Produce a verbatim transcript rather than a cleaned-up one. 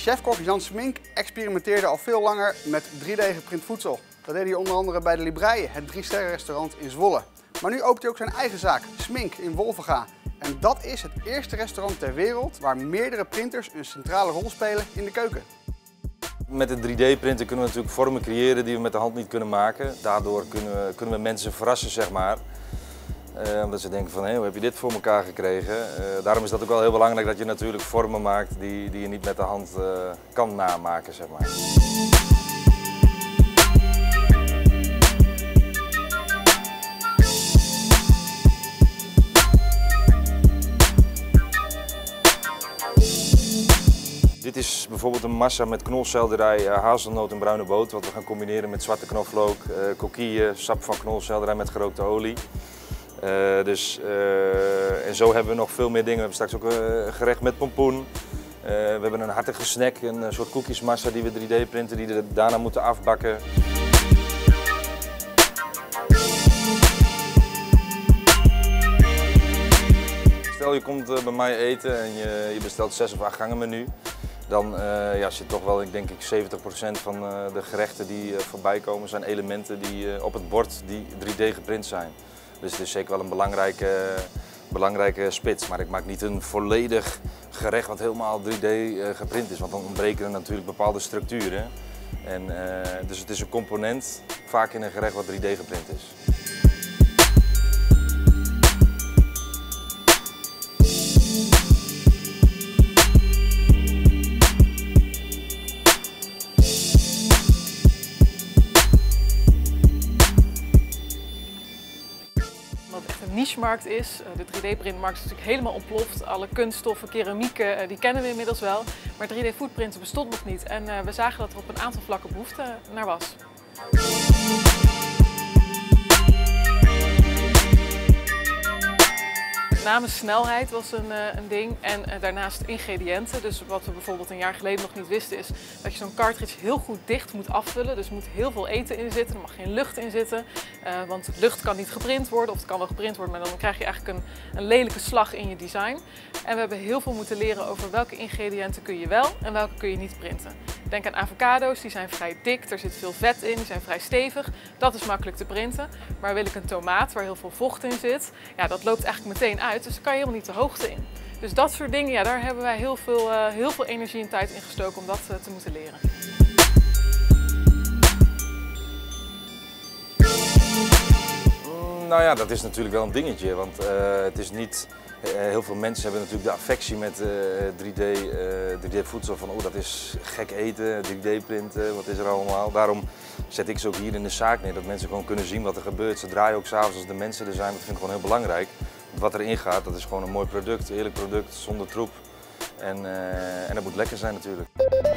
Chefkok Jan Smink experimenteerde al veel langer met drie D geprint voedsel. Dat deed hij onder andere bij de Libreien, het drie sterren restaurant in Zwolle. Maar nu opent hij ook zijn eigen zaak, Smink in Wolvenga. En dat is het eerste restaurant ter wereld waar meerdere printers een centrale rol spelen in de keuken. Met de drie D printen kunnen we natuurlijk vormen creëren die we met de hand niet kunnen maken. Daardoor kunnen we, kunnen we mensen verrassen, zeg maar. Uh, omdat ze denken van, hé, hoe heb je dit voor elkaar gekregen? Uh, daarom is dat ook wel heel belangrijk dat je natuurlijk vormen maakt die, die je niet met de hand uh, kan namaken, zeg maar. Dit is bijvoorbeeld een massa met knolselderij, hazelnoot en bruine boter, wat we gaan combineren met zwarte knoflook, uh, coquille, sap van knolselderij met gerookte olie. Uh, dus, uh, en zo hebben we nog veel meer dingen. We hebben straks ook een gerecht met pompoen. Uh, we hebben een hartige snack, een soort koekjesmassa die we drie D printen, die we daarna moeten afbakken. Stel je komt uh, bij mij eten en je, je bestelt zes of acht gangen menu. Dan uh, ja, zit toch wel, ik denk ik, zeventig procent van uh, de gerechten die uh, voorbij komen zijn elementen die uh, op het bord die drie D geprint zijn. Dus het is zeker wel een belangrijke, belangrijke spits. Maar ik maak niet een volledig gerecht wat helemaal drie D uh, geprint is, want dan ontbreken er natuurlijk bepaalde structuren. En, uh, dus het is een component vaak in een gerecht wat drie D geprint is. Omdat het echt een niche-markt is. De drie D printmarkt is natuurlijk helemaal ontploft. Alle kunststoffen, keramieken, die kennen we inmiddels wel. Maar drie D foodprinten bestond nog niet. En we zagen dat er op een aantal vlakken behoefte naar was. Met name snelheid was een, een ding en daarnaast ingrediënten. Dus wat we bijvoorbeeld een jaar geleden nog niet wisten is dat je zo'n cartridge heel goed dicht moet afvullen. Dus er moet heel veel eten in zitten, er mag geen lucht in zitten. Uh, want lucht kan niet geprint worden, of het kan wel geprint worden, maar dan krijg je eigenlijk een, een lelijke slag in je design. En we hebben heel veel moeten leren over welke ingrediënten kun je wel en welke kun je niet printen. Denk aan avocado's, die zijn vrij dik, er zit veel vet in, die zijn vrij stevig. Dat is makkelijk te printen. Maar wil ik een tomaat waar heel veel vocht in zit, ja, dat loopt eigenlijk meteen uit, dus daar kan je helemaal niet de hoogte in. Dus dat soort dingen, ja, daar hebben wij heel veel, uh, heel veel energie en tijd in gestoken om dat uh, te moeten leren. Nou ja, dat is natuurlijk wel een dingetje, want uh, het is niet... Uh, heel veel mensen hebben natuurlijk de affectie met uh, drie D, uh, drie D voedsel van oh dat is gek eten, drie D printen, wat is er allemaal. Daarom zet ik ze ook hier in de zaak neer, dat mensen gewoon kunnen zien wat er gebeurt. Ze draaien ook s'avonds als de mensen er zijn, dat vind ik gewoon heel belangrijk. Wat erin gaat, dat is gewoon een mooi product, een eerlijk product, zonder troep. En, uh, en dat moet lekker zijn natuurlijk.